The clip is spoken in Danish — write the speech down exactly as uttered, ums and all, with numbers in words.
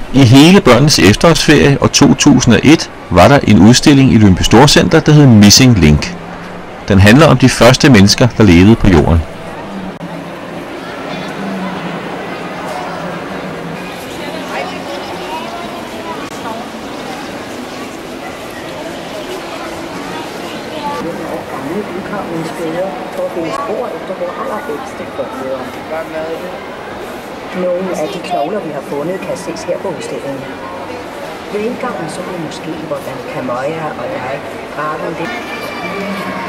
I hele børnenes efterårsferie år to tusind og et var der en udstilling i Lyngby Storcenter, der hed Missing Link. Den handler om de første mennesker, der levede på jorden. Udgravningssteder for at finde spor efter vores allerældste forfædre. Nogle af de knogler, vi har fundet, kan ses her på udstillingen. Ved indgangen så vi måske, hvordan Kamoya og jeg graven det.